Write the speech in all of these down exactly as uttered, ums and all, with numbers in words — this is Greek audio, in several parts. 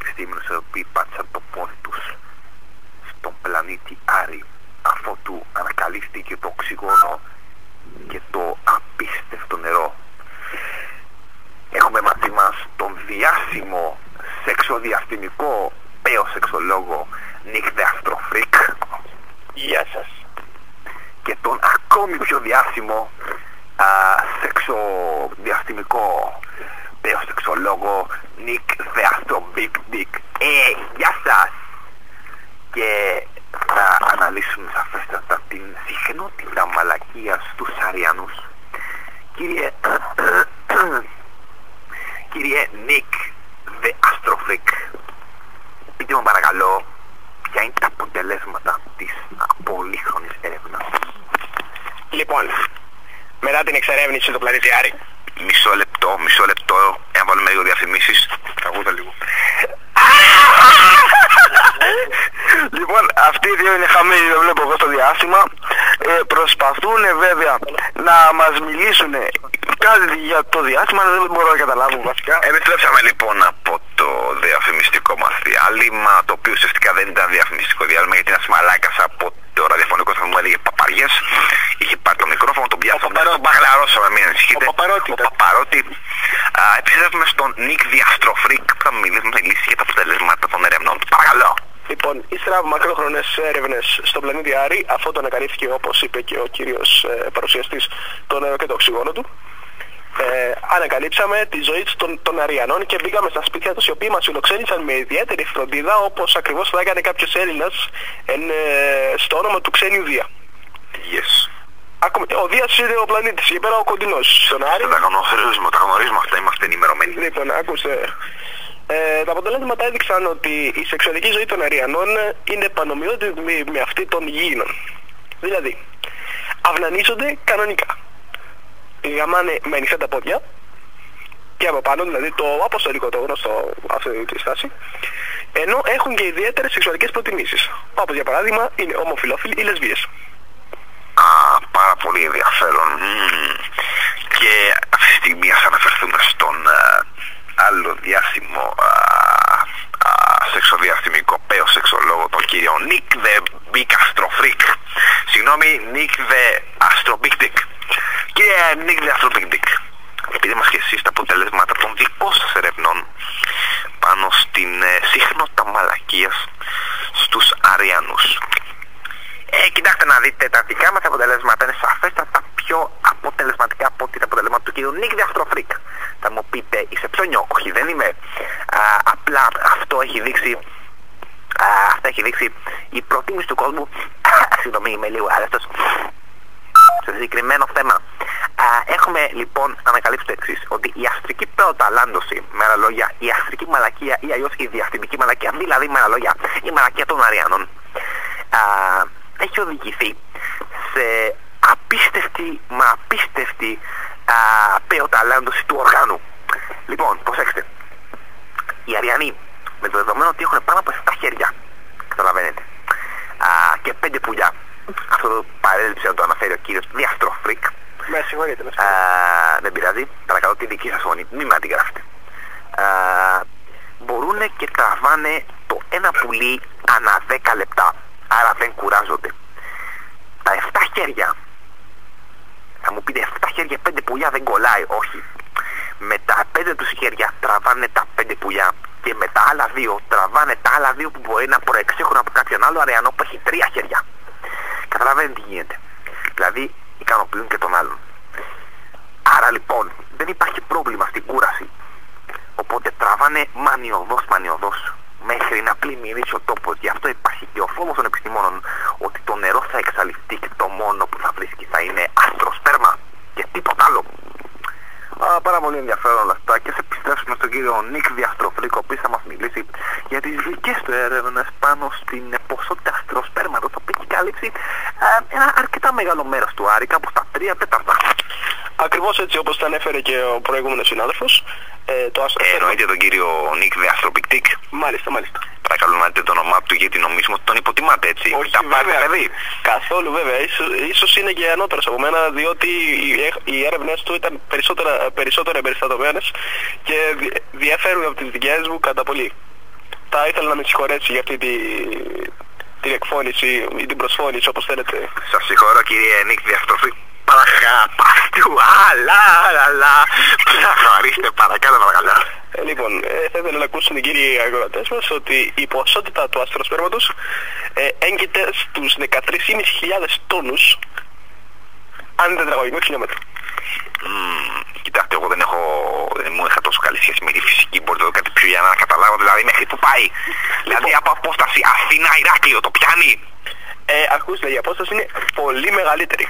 επιστήμονες οι οποίοι πάτησαν το πόδι τους στον πλανήτη Άρη αφότου ανακαλύφθηκε το οξυγόνο και το απίστευτο νερό. Έχουμε μαζί μας τον διάσημο σεξοδιαστημικό πέο-σεξολόγο Nick the Astrofreak. Γεια σας. Και τον ακόμη πιο διάσημο α, σεξοδιαστημικό πέο-σεξολόγο Nick the Astrobig Dick. Ε, γεια σας! Και θα αναλύσουμε σαφέστατα την συχνότητα μαλακίας στους Αριανούς. Κύριε... Κύριε Nick the Astrofreak, πείτε μου παρακαλώ ποια είναι τα αποτελέσματα της πολύχρονης έρευνας. Λοιπόν, μετά την εξερεύνηση του πλανήτη Άρη. Μισό λεπτό, μισό λεπτό, εάν βάλουμε λίγο διαφημίσεις. Τραγούδα λίγο. Λοιπόν, αυτοί οι δύο είναι χαμένοι, το βλέπω εγώ στο διάστημα. Ε, προσπαθούν βέβαια να μας μιλήσουν κάτι για το διάστημα, αλλά δεν μπορώ να καταλάβω βασικά. Επιστρέψαμε λοιπόν από το διαφημιστικό μας διάλειμμα, το οποίο ουσιαστικά δεν ήταν διαφημιστικό διάλειμμα, γιατί ένας μαλάκας από το ραδιοφωνικό σταθμό μου έλεγε παπαριές. Είχε πάρει το μικρόφωνο, τον πιάσαμε, τον μπαγλαρώσαμε, μην ανησυχείτε. Ο Παπαρότη. Ο Παπαρότη. Επιστρέφουμε στον Nick the Astrofreak που θα μιλήσουμε για τα αποτελέσματα των ερευνών του. Παρακαλώ. Λοιπόν, ύστερα από μακρόχρονες έρευνες στον πλανήτη Άρη, αφού τον ανακαλύφθηκε, όπως είπε και ο κύριος ε, παρουσιαστής, το νερό και το οξυγόνο του, ε, ανακαλύψαμε τη ζωή των, των Αριανών και μπήκαμε στα σπίτια τους, οι οποίοι μας φιλοξένησαν με ιδιαίτερη φροντίδα, όπως ακριβώς θα έκανε κάποιος Έλληνας εν, ε, στο όνομα του ξένιου Δία. Yes. Ακόμα, ο Δίας είναι ο πλανήτης, εκεί πέρα ο κοντινός. Στον Άρη. Τα γνωρίζουμε, τα γνωρίζουμε αυτά, είμαστε ενημερωμένοι. Λοιπόν, άκουστε. Ε, τα αποτελέσματα έδειξαν ότι η σεξουαλική ζωή των Αριανών είναι πανομοιότυπη με, με αυτή των Γήινων. Δηλαδή, αυνανίζονται κανονικά. Γαμάνε με ανοιχτά τα πόδια και από πάνω, δηλαδή το αποστολικό, το γνωστό αυτή τη στάση, ενώ έχουν και ιδιαίτερες σεξουαλικές προτιμήσεις. Όπως για παράδειγμα είναι ομοφυλόφιλοι ή λεσβίες. Α, πάρα πολύ ενδιαφέρον. Mm. Και αυτή τη στιγμή ας αναφερθούμε στον uh, άλλο διάσημο uh, uh, σεξοδιαστημικό πέο-σεξολόγο, τον κύριο Nick the Big Astrofreak. Συγγνώμη, Nick the Astrobig Dick. Κύριε Nick the Astrobig Dick, επειδή μας και εσείς τα αποτελέσματα των δικών σας ερευνών πάνω στην ε, συχνότητα μαλακίας στους Αριανούς. Ε, κοιτάξτε να δείτε, τα δικά μας αποτελέσματα είναι σαφέστατα πιο αποτελεσματικά από ό,τι τα αποτελέσματα του κύριου Nick the Astrofreak. Θα μου πείτε, είσαι ψώνιο? Όχι, δεν είμαι. Α, απλά αυτό έχει δείξει, α, αυτό έχει δείξει η προτίμηση του κόσμου. Συγγνώμη, είμαι λίγο άρρωστος. Στο συγκεκριμένο θέμα. Α, έχουμε λοιπόν ανακαλύψει το εξής, ότι η αστρική πεοταλάντωση, με άλλα λόγια η αστρική μαλακία ή αλλιώς η διαστημική μαλακία, δηλαδή με άλλα λόγια η μαλακία των Αριανών, α, έχει οδηγηθεί σε απίστευτη, μα απίστευτη α, πεοταλάντωση του οργάνου. Λοιπόν, προσέξτε, οι Αριανοί με το δεδομένο ότι έχουν πάνω από επτά χέρια, καταλαβαίνετε, α, και πέντε πουλιά, αυτό το παρέλειψε να το αναφέρει ο κύριος The Astrofreak. Με συγχωρείτε, με συγχωρείτε. Δεν πειράζει, παρακαλώ τη δική σας φωνή, μην με αντιγράφετε. Μπορούν και τραβάνε το ένα πουλί ανά δέκα λεπτά, άρα δεν κουράζονται. Τα επτά χέρια, θα μου πείτε επτά χέρια, πέντε πουλιά δεν κολλάει, όχι. Με τα πέντε τους χέρια τραβάνε τα πέντε πουλιά και με τα άλλα δύο τραβάνε τα άλλα δύο που μπορεί να προεξέχουν από κάποιον άλλο Αριανό που έχει τρία χέρια. Καταλαβαίνετε τι γίνεται. Δηλαδή ικανοποιούν και τον άλλον. Άρα λοιπόν δεν υπάρχει πρόβλημα στην κούραση. Οπότε τραβάνε μανιωδώς μανιωδώς μέχρι να πλημμυρίσει ο τόπος. Γι' αυτό υπάρχει και ο φόβος των επιστημόνων ότι το νερό θα εξαλειφθεί και το μόνο που θα βρίσκει θα είναι άστροσπέρμα και τίποτα άλλο. Α, πάρα πολύ ενδιαφέρον όλα αυτά και σε επιστρέψουμε στον κύριο Nick the Astrofreak, ο οποίος θα μας μιλήσει για τις δικές του έρευνες πάνω στην ποσότητα αστροσπέρματος, το οποίο έχει καλύψει ε, ένα αρκετά μεγάλο μέρος του Άρη, κάπου στα τρία τέταρτα. Ακριβώς έτσι όπως τα ανέφερε και ο προηγούμενος συνάδελφος. Ε, το ε, εννοείται τον κύριο Nick the Astrobig Dick. Μάλιστα, μάλιστα. Παρακαλώ να δείτε το όνομά του γιατί νομίζουμε ότι τον υποτιμάτε, έτσι. Όχι, τα βέβαια. Παιδί. Καθόλου βέβαια. Ίσως, ίσως είναι και ανώτερος από μένα, διότι οι, οι έρευνες του ήταν περισσότερα, περισσότερα εμπεριστατωμένες και διαφέρουν από τις δικές μου κατά πολύ. Θα ήθελα να με συγχωρέσει για αυτή τη, την εκφώνηση ή την προσφώνηση, όπως θέλετε. Σας συγχωρώ κύριε Νίκ, διαστροφή. Παρακάτω, αλλά, αλλά, προχωρήστε παρακάτω, παρακαλώ. Ε, λοιπόν, ε, θα ήθελα να ακούσουν οι κύριοι αγροτές μας ότι η ποσότητα του αστροσπέρματος ε, έγκυται στους δεκατρείς χιλιάδες πεντακόσιους τόνους αν τετραγωνικό χιλιόμετρο. Mm, κοιτάξτε, εγώ δεν έχω, δεν μου είχα τόσο καλή σχέση με τη φυσική. Μπορείτε να το κάτι πιο για να καταλάβω, δηλαδή μέχρι που πάει. Λοιπόν, δηλαδή από απόσταση Αθήνα-Ηράκλειο το πιάνει. Ε, ακούστε, η απόσταση είναι πολύ μεγαλύτερη.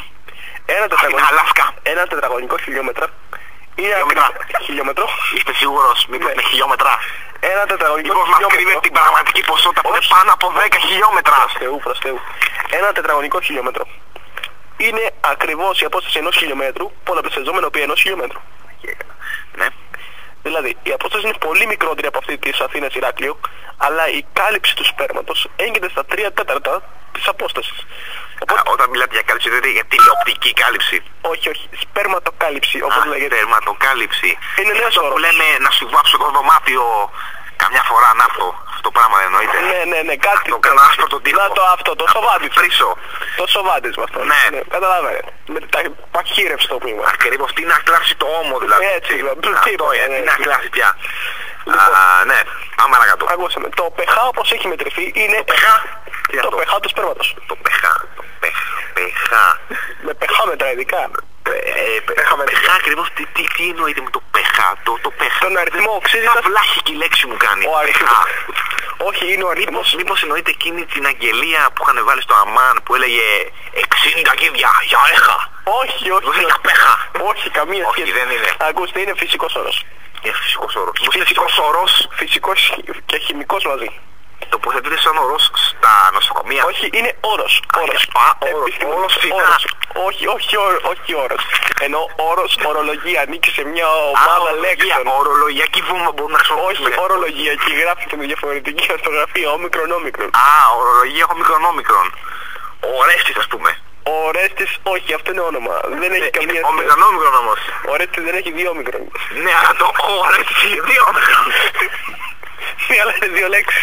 Ένα τετραγωνικό, ένα τετραγωνικό χιλιόμετρο είναι χιλιόμετρα. Χιλιόμετρο. Είστε σίγουρος, μήπως Ναι. είναι χιλιόμετρα? Ένα τετραγωνικό Μήπως μας κρύβεται την πραγματική ποσότητα που είναι πάνω από δέκα χιλιόμετρα? Προς Θεού, προς Θεού. Ένα τετραγωνικό χιλιόμετρο είναι ακριβώς η απόσταση ενός χιλιόμετρου, πολλαπλασιαζόμενο επί ενός χιλιόμετρου. Ναι. Δηλαδή, η απόσταση είναι πολύ μικρότερη από αυτή της Αθήνας Ηράκλειο, αλλά η κάλυψη του σπέρματος έγκυται στα τρία τέταρτα της απόστασης. Οπότε... Α, όταν μιλάτε για κάλυψη, δεν είναι για τηλεοπτική κάλυψη. Όχι, όχι, σπερματοκάλυψη, όπως Α, λέγεται. σπερματοκάλυψη. Είναι νέος όρος. Που λέμε να σου βάψω το δωμάτιο καμιά φορά, να αυτό. Αυτό το πράγμα εννοείται. Ναι, ναι, ναι, κάτι. Το κάνω άσπρο τον τύπο. Να το αυτό, το σοβάτισμα. Φρύσο. Το σοβάτισμα αυτό. Ναι. ναι καταλαβαίνετε. Με τα παχύρευση το μήμα. Ακριβώς, τι να κλάσει το ώμο δηλαδή. Έτσι, αυτό τίποτα, είναι, ναι. τι να κλάσει πια. Λοιπόν, Α, ναι, πάμε παρακάτω. Ακούσαμε, το pH όπως έχει μετρηθεί είναι... Το pH? Τι Το αυτό? pH του σπέρματος. Το pH, το pH, pH. Με pH μετρά ειδικά. Ε, pH ακριβώς, τι, τι, τι εννοείται με το pH, το, το pH. Τον αριθμό οξύτητας. Σαν βλάχικη λέξη μου κάνει. Ο αριθμός. pH. Όχι, είναι ο αριθμός. Μήπως, μήπως εννοείται εκείνη την αγγελία που είχαν βάλει στο αμάν που έλεγε εξήντα κίδια για έχα. Όχι, όχι. Δεν είναι όχι. pH. Όχι, καμία Όχι, σχέση. δεν είναι. Ακούστε, είναι φυσικός όρος. Είναι φυσικός όρος. Φυσικός. Είναι φυσικός όρος. Φυσικός και χημικός μαζί. Τοποθετείται σαν όρος στα νοσοκομεία. Όχι, είναι όρος. Όρος. Α, όρος. Επιστημονικός Όρος φυσικά. όρος. Όχι, όχι, όρο- όχι όρος. Ενώ όρος, ορολογία, ανήκει σε μια ομάδα λέξεων. Ορολογιακή βόμβα μπορούμε να χρησιμοποιήσουμε. Όχι, ορολογιακή, γράφεται με διαφορετική ορθογραφία, όμικρον, όμικρον. Α, ορολογία όμικρον όμικρον. Ο Ρέστης ας πούμε. Ο Ρέστης, όχι, αυτό είναι όνομα. Δεν έχει καμία σχέση. Όμικρον όμικρον όμως. Ο Ρέστης δεν έχει δύο όμικρον. Ναι, αλλά το ο Ρέστης έχει δύο όμικρον. Ναι, αλλά είναι δύο λέξεις.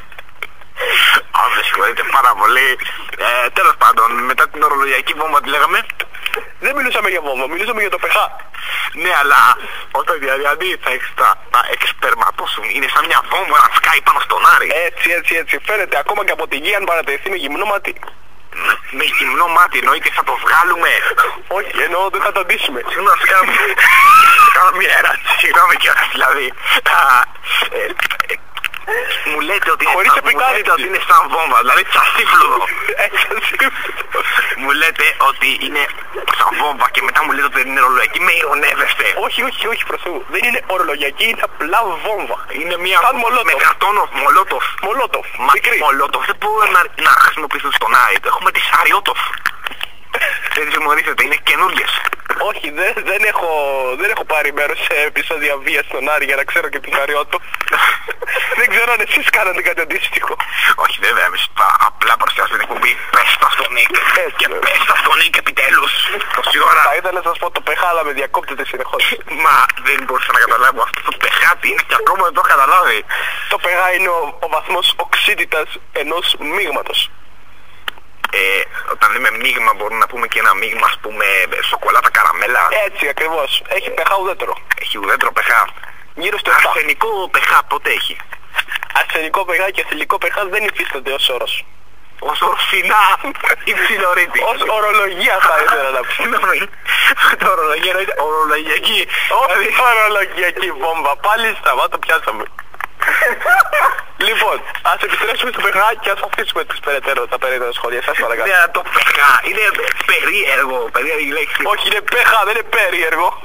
Α, με συγχωρείτε πάρα πολύ. Ε, τέλος πάντων, μετά την ορολογιακή βόμβα τι λέγαμε. Δεν μιλούσαμε για βόμβα, μιλούσαμε για το pH. Ναι, αλλά όταν δηλαδή θα έχεις τα, τα εξπερματώσουν, είναι σαν μια βόμβα να σκάει πάνω στον Άρη. Έτσι, έτσι, έτσι. Φαίνεται ακόμα και από τη γη αν παρατηρηθεί με γυμνό μάτι. Με γυμνό μάτι εννοείται θα το βγάλουμε. Όχι, εννοώ δεν θα το ντύσουμε. Συγγνώμη, να κάνω, να κάνω μια ερώτηση, συγγνώμη κιόλας δηλαδή. Α, ε, ε, μου λέτε ότι είναι Χωρίς σαν- μου λέτε επικάλυψη. ότι είναι σαν βόμβα, δηλαδή τσασίφλουδο. Έτσι, Μου λέτε ότι είναι σαν βόμβα και μετά μου λέτε ότι δεν είναι ρολογιακή, με ειρωνεύεστε. όχι, όχι, όχι, προς Θεού. Δεν είναι ορολογιακή, είναι απλά βόμβα. Είναι μια Σαν μολότοφ. με καρτόνο μολότοφ. Μολότοφ. Μα Μικρή. μολότοφ δεν μπορούν να, να χρησιμοποιηθούν στον Άρη. Έχουμε τις αριότοφ. Δεν τις γνωρίζετε, είναι καινούργιες. Όχι, δεν, δεν, έχω, δεν έχω πάρει μέρος σε επεισόδια βίας στον Άρη για να ξέρω και την Καριώτο. Δεν ξέρω αν εσείς κάνατε κάτι αντίστοιχο. Όχι βέβαια, εμείς πα- απλά παρουσιάσουμε την εκπομπή. Πες τα στον Νίκ. Έτσι, Και βέβαια. πες τα στον Νίκ επιτέλους. Τόση ώρα. Θα ήθελα να σας πω το pH, αλλά με διακόπτεται συνεχώς. Μα δεν μπορούσα να καταλάβω αυτό το πεχάτι είναι και ακόμα δεν το έχω καταλάβει. Το pH είναι ο, ο βαθμός οξύτητας ενός μείγματος. Ε, όταν λέμε μείγμα μπορούμε να πούμε και ένα μείγμα, ας πούμε, σοκολάτα καραμέλα. Έτσι ακριβώς. Έχει pH ουδέτερο. Έχει ουδέτερο πεχά. Γύρω στο επτά. Αρσενικό πεχά πότε έχει? Αρσενικό pH και θηλυκό pH δεν υφίστανται ως όρος. Ως ορφινά υψηλορίτη. Ως ορολογία θα ήθελα να πω. Συγγνώμη. Το ορολογία εννοείται ορολογιακή. Όχι ορολογιακή βόμβα. Πάλι σταμάτα πιάσαμε. Λοιπόν, ας επιστρέψουμε στο pH και ας αφήσουμε τις περαιτέρω, τα περαιτέρω σχόλια. Σας παρακαλώ. Ναι, το πεχά είναι περίεργο, περίεργη λέξη. Όχι, είναι pH, δεν είναι περίεργο.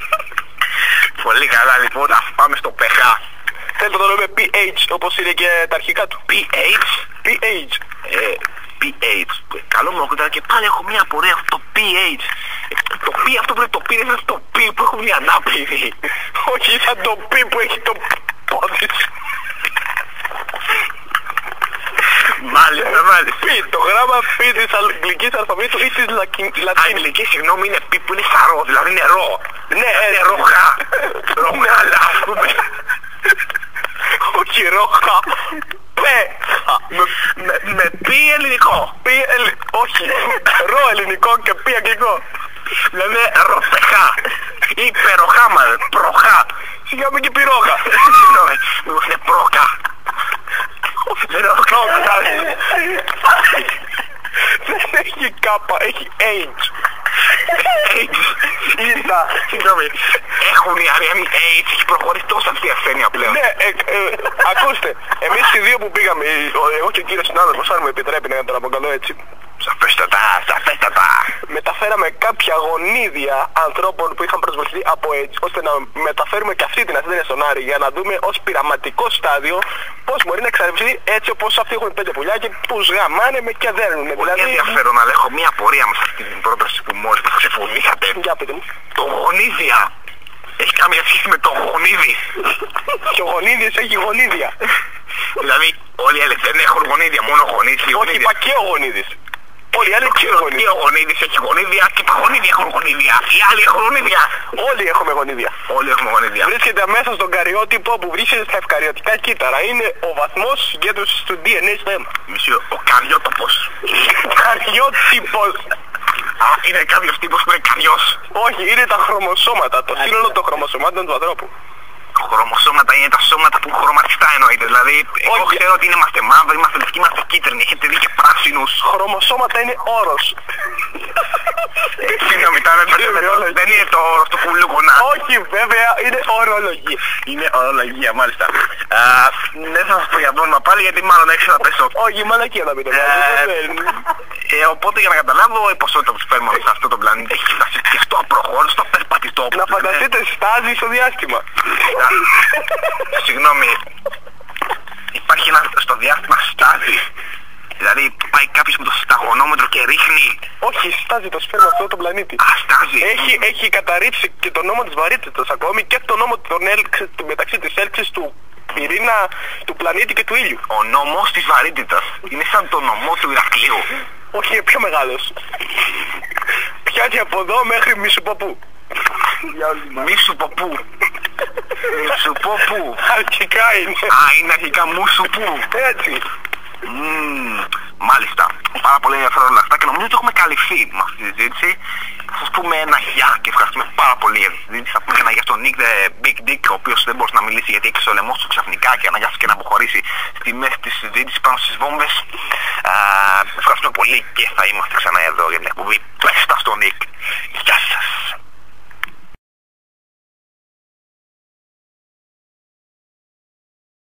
Πολύ καλά, λοιπόν, ας πάμε στο πεχά. Θέλετε να το λέμε pH, όπως είναι και τα αρχικά του. pH. pH. Ε, pH. Καλό μου ακούγεται και πάλι έχω μια απορία αυτό το pH. Ε, το P αυτό πρέπει το P είναι σαν το P που έχω μια ανάπηρη. Όχι, σαν το P που έχει το πόδι σου. Μάλιστα, μάλιστα. Π, το γράμμα Π της αγγλικής αλφαβήτου ή της λατινικής. Αγγλική, συγγνώμη, είναι P που είναι σαρό, δηλαδή είναι ρο. Ναι, Είναι έτσι. ροχά. Ροχάλα, ας πούμε. Όχι, Κυρόχα. Πε. Με, με, με πι ελληνικό. Πι ελλη... Όχι. Ρο ελληνικό και πι αγγλικό. Δηλαδή ροπεχά. Ή περοχάμα, προχά. Σιγά με και πυρόχα. Συγγνώμη, μήπως είναι πρόκα. Δεν έχω πρόκα. Δεν έχει κάπα, έχει AIDS. AIDS. Ήρθα. Συγγνώμη. Έχουν οι Αριανοί AIDS, έχει προχωρήσει τόσο αυτή η ασθένεια πλέον. Ναι, ε, ε, ακούστε, εμείς οι δύο που πήγαμε, εγώ και ο κύριος συνάδελφος, αν μου επιτρέπει να τον αποκαλώ έτσι, σαφέστατα, σαφέστατα. μεταφέραμε κάποια γονίδια ανθρώπων που είχαν προσβληθεί από AIDS, ώστε να μεταφέρουμε και αυτή την ασθένεια στον Άρη για να δούμε ως πειραματικό στάδιο πώς μπορεί να εξαρρυφθεί έτσι όπως αυτοί έχουν πέντε πουλιά και τους γαμάνε με και δέρνουν. Πολύ Δηλαδή... ενδιαφέρον, αλλά έχω μία απορία με αυτή την πρόταση που μόλις μας ξεφωνήσατε. Για πείτε μου. Το γονίδια έχει καμία σχέση με το γονίδι. Και ο γονίδιος έχει γονίδια. Δηλαδή όλοι οι άλλοι δεν έχουν γονίδια, μόνο γονίδια. Όχι, είπα και ο γονίδης. Όλοι οι άλλοι έχουν γονίδια. Και ο γονίδης έχει γονίδια και τα γονίδια έχουν γονίδια. Οι άλλοι έχουν γονίδια. Όλοι έχουμε γονίδια. Όλοι έχουμε γονίδια. Βρίσκεται μέσα στον καριότυπο που βρίσκεται στα ευκαριωτικά κύτταρα. Είναι ο βαθμός συγκέντρωσης του ντι εν έι στο αίμα. Μισό, ο καριότοπος. Καριότυπος. Α, είναι κάποιος τύπος που είναι καριός. Όχι, είναι τα χρωμοσώματα, το σύνολο των χρωμοσωμάτων του ανθρώπου. Χρωμοσώματα είναι τα σώματα που χρωματιστά εννοείται. Δηλαδή, εγώ Όχι. ξέρω ότι είμαστε μαύροι, είμαστε λευκοί, είμαστε κίτρινοι. Έχετε δει και πράσινους. Χρωμοσώματα είναι όρος. Συγγνώμη, τώρα δεν είναι το όρος του κουλούκονα. Όχι, βέβαια, είναι ορολογία. Είναι ορολογία, μάλιστα. Α, δεν θα σας πω για πρόβλημα πάλι, γιατί μάλλον έξω να πέσω. Όχι, μαλακία να μην το Ε, βάλω. ε, οπότε για να καταλάβω η ποσότητα που σπέρμα σε αυτό το πλανήτη έχει φτάσει και στο απροχώρητο, περπατητό. Να φανταστείτε στάζει στο διάστημα. Συγγνώμη, υπάρχει ένα στο διάστημα στάδι. Δηλαδή πάει κάποιος με το σταγονόμετρο και ρίχνει. Όχι, στάζει το σπέρμα αυτό το πλανήτη. Α, στάζει. Έχει, έχει καταρρύψει και τον νόμο της βαρύτητας ακόμη και τον νόμο των έλξ, μεταξύ της έλξης του πυρήνα του πλανήτη και του ήλιου. Ο νόμος της βαρύτητας είναι σαν το νομό του Ηρακλείου. Όχι, είναι πιο μεγάλος. Πιάνει από εδώ μέχρι μη σου πω πού. Μη σου πω πού. Μη σου πω πού. Αρχικά είναι. Α, είναι αρχικά μου σου πού. Έτσι. Μμμ, μάλιστα. Πάρα πολύ ενδιαφέρον όλα αυτά και νομίζω ότι έχουμε καλυφθεί με αυτή τη συζήτηση. Θα σας πούμε ένα γεια και ευχαριστούμε πάρα πολύ για τη συζήτηση. Θα πούμε και ένα γεια στον Nick the Big Dick, ο οποίος δεν μπορούσε να μιλήσει γιατί έκλεισε ο λαιμός του ξαφνικά και αναγκάστηκε να αποχωρήσει στη μέση της συζήτησης πάνω στις βόμβες. Α, ευχαριστούμε πολύ και θα είμαστε ξανά εδώ για την εκπομπή Πες τα στο